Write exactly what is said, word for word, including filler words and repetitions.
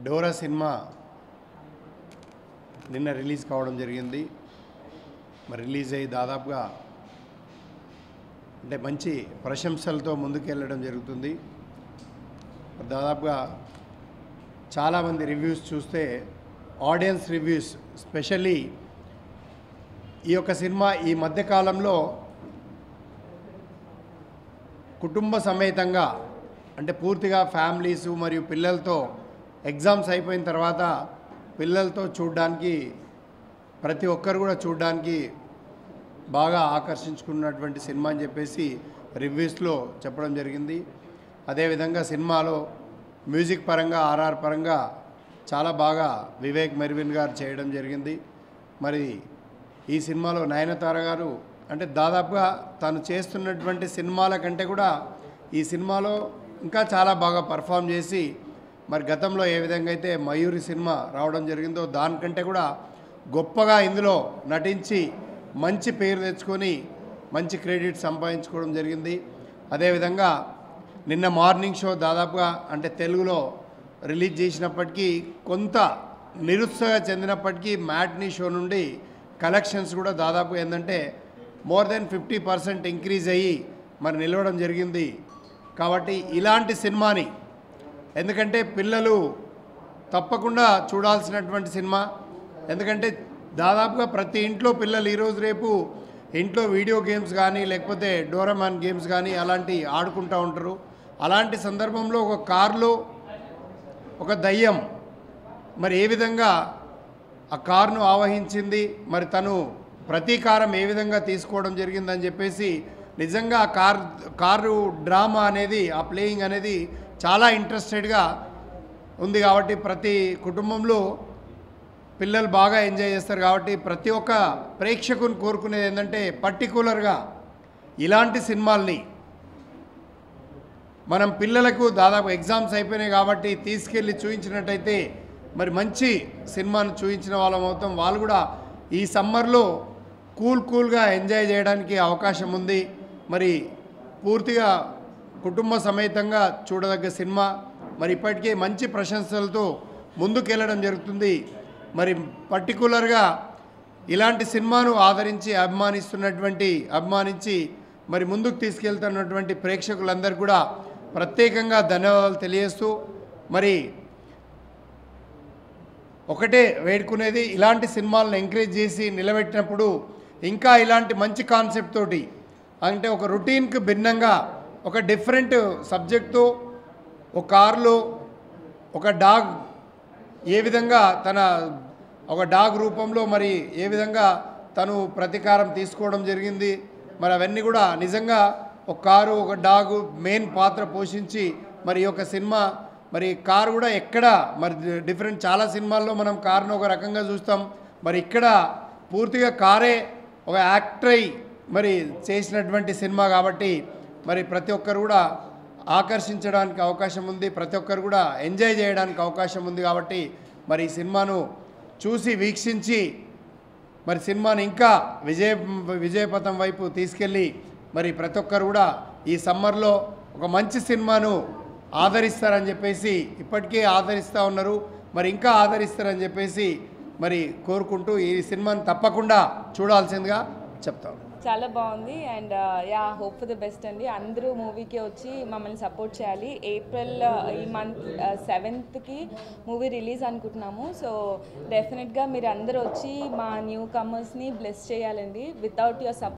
Dora cinema నిన్న release కావడం జరిగింది. మరి రిలీజ్ అయ్యి దాదాపుగా అంటే మంచి ప్రశంసలతో ముందుకెళ్ళడం జరుగుతుంది. దాదాపుగా చాలామంది రివ్యూస్ చూస్తే ఆడియన్స్ రివ్యూస్ స్పెషల్లీ ఈ యొక్క సినిమా ఈ మధ్యకాలంలో కుటుంబ సమేతంగా అంటే పూర్తిగా ఫ్యామిలీసు మరియు పిల్లలతో ఎగ్జామ్స్ అయిపోయిన తర్వాత పిల్లలతో చూడడానికి ప్రతి ఒక్కరు కూడా చూడడానికి బాగా ఆకర్షించుకున్నటువంటి సినిమా అని చెప్పేసి రివ్యూస్లో చెప్పడం జరిగింది. అదేవిధంగా సినిమాలో మ్యూజిక్ పరంగా ఆర్ఆర్ పరంగా చాలా బాగా వివేక్ మెర్విన్ గారు చేయడం జరిగింది. మరి ఈ సినిమాలో నయనతార గారు అంటే దాదాపుగా తను చేస్తున్నటువంటి సినిమాల కంటే కూడా ఈ సినిమాలో ఇంకా చాలా బాగా పర్ఫామ్ చేసి మరి గతంలో ఏ విధంగా అయితే మయూరి సినిమా రావడం జరిగిందో దానికంటే కూడా గొప్పగా ఇందులో నటించి మంచి పేరు తెచ్చుకొని మంచి క్రెడిట్ సంపాదించుకోవడం జరిగింది. అదేవిధంగా నిన్న మార్నింగ్ షో దాదాపుగా అంటే తెలుగులో రిలీజ్ చేసినప్పటికీ కొంత నిరుత్సాహ చెందినప్పటికీ మ్యాట్నీ షో నుండి కలెక్షన్స్ కూడా దాదాపు ఏంటంటే more than fifty percent increase అయ్యి మరి నిలవడం జరిగింది. కాబట్టి ఇలాంటి సినిమాని ఎందుకంటే పిల్లలు తప్పకుండా చూడాల్సినటువంటి సినిమా. ఎందుకంటే దాదాపుగా ప్రతి ఇంట్లో పిల్లలు ఈరోజు రేపు ఇంట్లో వీడియో గేమ్స్ కానీ లేకపోతే డోరామాన్ గేమ్స్ కానీ అలాంటి ఆడుకుంటూ ఉంటారు. అలాంటి సందర్భంలో ఒక కారులో ఒక దయ్యం మరి ఏ విధంగా ఆ కారును ఆవహించింది, మరి తను ప్రతీకారం ఏ విధంగా తీసుకోవడం జరిగిందని చెప్పేసి నిజంగా ఆ కార్ కారు డ్రామా అనేది ఆ ప్లేయింగ్ అనేది చాలా ఇంట్రెస్టెడ్గా ఉంది. కాబట్టి ప్రతి కుటుంబంలో పిల్లలు బాగా ఎంజాయ్ చేస్తారు. కాబట్టి ప్రతి ఒక్క ప్రేక్షకుని కోరుకునేది ఏంటంటే పర్టికులర్గా ఇలాంటి సినిమాల్ని మనం పిల్లలకు దాదాపు ఎగ్జామ్స్ అయిపోయినాయి కాబట్టి తీసుకెళ్ళి చూపించినట్టయితే మరి మంచి సినిమాను చూపించిన వాళ్ళం అవుతాం. వాళ్ళు కూడా ఈ సమ్మర్లో కూల్ కూల్గా ఎంజాయ్ చేయడానికి అవకాశం ఉంది. మరి పూర్తిగా కుటుంబ సమేతంగా చూడదగ్గ సినిమా. మరి ఇప్పటికే మంచి ప్రశంసలతో ముందుకెళ్ళడం జరుగుతుంది. మరి పర్టికులర్గా ఇలాంటి సినిమాను ఆదరించి అభిమానిస్తున్నటువంటి అభిమానించి మరి ముందుకు తీసుకెళ్తున్నటువంటి ప్రేక్షకులందరూ కూడా ప్రత్యేకంగా ధన్యవాదాలు తెలియజేస్తూ మరి ఒకటే వేడుకునేది ఇలాంటి సినిమాలను ఎంకరేజ్ చేసి నిలబెట్టినప్పుడు ఇంకా ఇలాంటి మంచి కాన్సెప్ట్ తోటి అంటే ఒక రొటీన్కి భిన్నంగా ఒక డిఫరెంట్ సబ్జెక్ట్తో ఒక కారులో ఒక డాగ్ ఏ విధంగా తన ఒక డాగ్ రూపంలో మరి ఏ విధంగా తను ప్రతీకారం తీసుకోవడం జరిగింది, మరి అవన్నీ కూడా నిజంగా ఒక కారు ఒక డాగు మెయిన్ పాత్ర పోషించి మరి ఈ యొక్క సినిమా మరి కారు కూడా ఎక్కడ మరి డిఫరెంట్ చాలా సినిమాల్లో మనం కారును ఒక రకంగా చూస్తాం. మరి ఇక్కడ పూర్తిగా కారే ఒక యాక్టర్ అయి మరి చేసినటువంటి సినిమా కాబట్టి మరి ప్రతి ఒక్కరు కూడా ఆకర్షించడానికి అవకాశం ఉంది, ప్రతి ఒక్కరు కూడా ఎంజాయ్ చేయడానికి అవకాశం ఉంది. కాబట్టి మరి ఈ సినిమాను చూసి వీక్షించి మరి సినిమాని ఇంకా విజయ విజయపథం వైపు తీసుకెళ్ళి మరి ప్రతి ఒక్కరు కూడా ఈ సమ్మర్లో ఒక మంచి సినిమాను ఆదరిస్తారని చెప్పేసి ఇప్పటికే ఆదరిస్తూ ఉన్నారు, మరి ఇంకా ఆదరిస్తారని చెప్పేసి మరి కోరుకుంటూ ఈ సినిమాని తప్పకుండా చూడాల్సిందిగా చెప్తాను. చాలా బాగుంది and ya hope for the best అండి. అందరూ మూవీకి వచ్చి మమ్మల్ని సపోర్ట్ చేయాలి. ఏప్రిల్ ఈ మంత్ సెవెంత్కి మూవీ రిలీజ్ అనుకుంటున్నాము. సో డెఫినెట్గా మీరు అందరూ వచ్చి మా న్యూ కమర్స్ని బ్లెస్ చేయాలండి. Without your support